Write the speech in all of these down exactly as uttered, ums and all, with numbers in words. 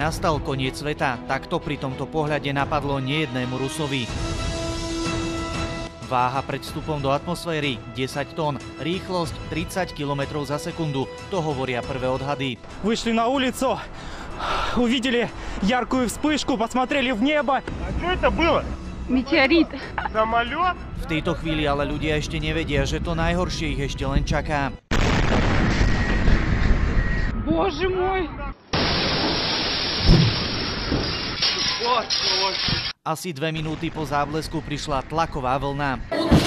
Nastal koniec sveta, takto pri tomto pohľade napadlo nejednému Rusovi. Váha pred vstupom do atmosféry desať tón, rýchlosť tridsať kilometrov za sekundu, to hovoria prvé odhady. Vyšli na ulicu, uvideli яркую вспышку, посмотрели в небо. А что это было? Meteorit. Самолет? V tejto chvíli ale ľudia ešte nevedia, že to najhoršie ich ešte len čaká. Боже мой! Asi dve minúty po záblesku prišla tlaková vlna.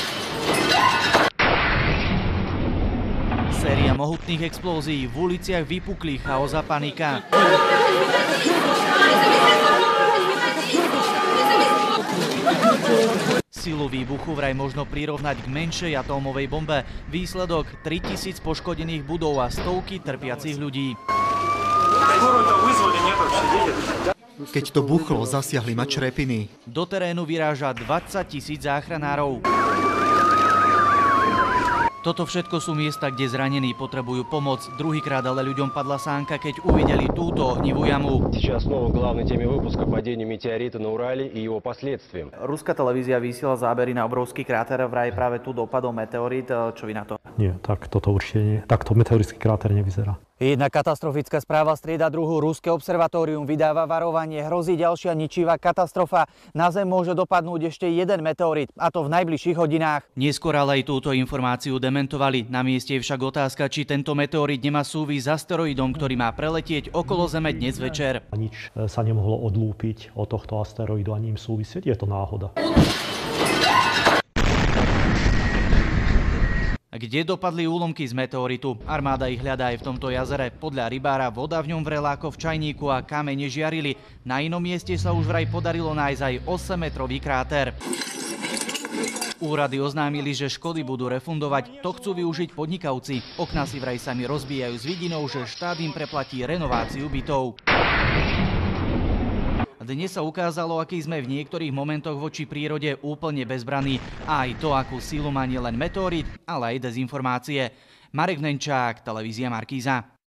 Séria mohutných explózií, v uliciach vypukli chaos a panika. Silu výbuchu vraj možno prirovnať k menšej atómovej bombe. Výsledok tritisíc poškodených budov a stovky trpiacich ľudí. Keď to buchlo, zasiahli mačrepiny. Do terénu vyráža dvadsať tisíc záchranárov. Toto všetko sú miesta, kde zranení potrebujú pomoc. Druhýkrát ale ľuďom padla sánka, keď uvideli túto ohnivú jamu. Сейчас снова главной теме выпуска падение метеорита на Урале и его последствиям. Ruská televízia vysiela zábery na obrovský kráter, vraj práve tu dopadol meteorit. Čo vy na to? Nie, tak toto určite nie. Takto meteorický kráter nevyzerá. Jedna katastrofická správa strieda druhu. Ruské observatórium vydáva varovanie, hrozí ďalšia ničivá katastrofa. Na Zem môže dopadnúť ešte jeden meteorit, a to v najbližších hodinách. Neskôr ale aj túto informáciu dementovali. Na mieste je však otázka, či tento meteorit nemá súvis s asteroidom, ktorý má preletieť okolo Zeme dnes večer. Nič sa nemohlo odlúpiť od tohto asteroidu, ani im súvisieť, je to náhoda. Kde dopadli úlomky z meteoritu? Armáda ich hľadá aj v tomto jazere. Podľa rybára voda v ňom vrela ako v čajníku a kamene žiarili. Na inom mieste sa už vraj podarilo nájsť aj osemmetrový kráter. Úrady oznámili, že škody budú refundovať. To chcú využiť podnikavci. Okná si vraj sami rozbijajú s vidinou, že štát im preplatí renováciu bytov. Dnes sa ukázalo, aký sme v niektorých momentoch voči prírode úplne bezbranní. A aj to, akú silu má nielen meteorit, ale aj dezinformácie. Marek Nenčák, televízia Markíza.